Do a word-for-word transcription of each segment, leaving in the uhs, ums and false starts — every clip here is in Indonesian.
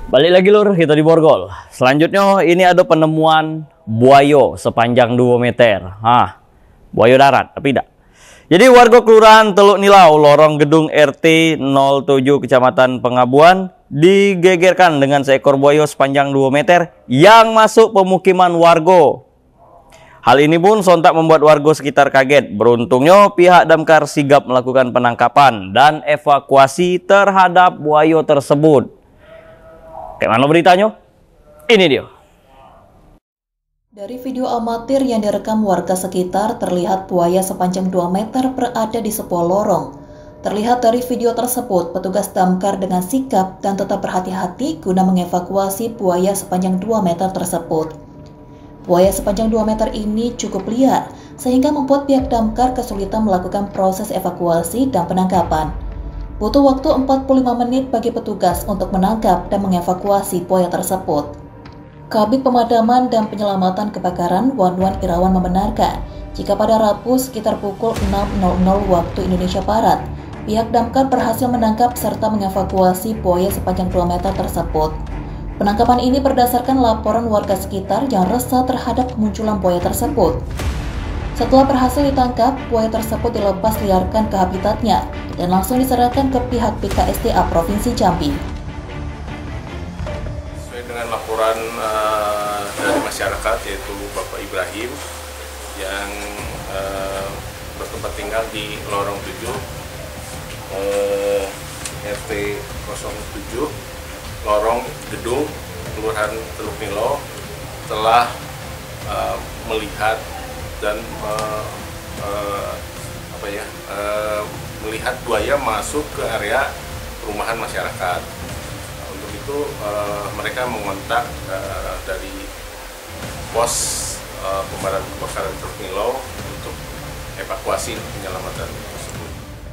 Balik lagi lur, kita di Borgol. Selanjutnya ini ada penemuan buayo sepanjang dua meter. Hah, buayo darat, tapi tidak. Jadi warga Kelurahan Teluk Nilau, lorong gedung R T nol tujuh Kecamatan Pengabuan digegerkan dengan seekor buayo sepanjang dua meter yang masuk pemukiman warga. Hal ini pun sontak membuat warga sekitar kaget. Beruntungnya pihak damkar sigap melakukan penangkapan dan evakuasi terhadap buayo tersebut. Kayak mana beritanya? Ini dia. Dari video amatir yang direkam warga sekitar, terlihat buaya sepanjang dua meter berada di sebuah lorong. Terlihat dari video tersebut, petugas damkar dengan sigap dan tetap berhati-hati guna mengevakuasi buaya sepanjang dua meter tersebut. Buaya sepanjang dua meter ini cukup liar, sehingga membuat pihak damkar kesulitan melakukan proses evakuasi dan penangkapan. Butuh waktu empat puluh lima menit bagi petugas untuk menangkap dan mengevakuasi buaya tersebut. Kabid Pemadaman dan Penyelamatan Kebakaran Wan Wan Irawan membenarkan jika pada Rabu sekitar pukul enam nol nol waktu Indonesia Barat, pihak damkar berhasil menangkap serta mengevakuasi buaya sepanjang dua meter tersebut. Penangkapan ini berdasarkan laporan warga sekitar yang resah terhadap kemunculan buaya tersebut. Setelah berhasil ditangkap, buaya tersebut dilepas liarkan ke habitatnya dan langsung diserahkan ke pihak B K S D A Provinsi Jambi. Sesuai dengan laporan uh, dari masyarakat, yaitu Bapak Ibrahim yang uh, bertempat tinggal di lorong tujuh uh, R T nol tujuh lorong gedung Kelurahan Teluk Nilau telah uh, melihat dan uh, uh, apa ya uh, melihat buaya masuk ke area perumahan masyarakat. Untuk itu uh, mereka mengontak uh, dari pos uh, pemadam kebakaran Teluk Nilau untuk evakuasi penyelamatan tersebut.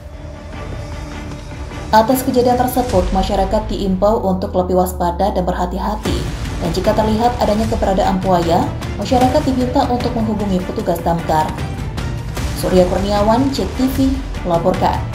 Atas kejadian tersebut, masyarakat diimbau untuk lebih waspada dan berhati-hati. Dan jika terlihat adanya keberadaan buaya, masyarakat diminta untuk menghubungi petugas damkar. Surya Kurniawan, Cek T V, melaporkan.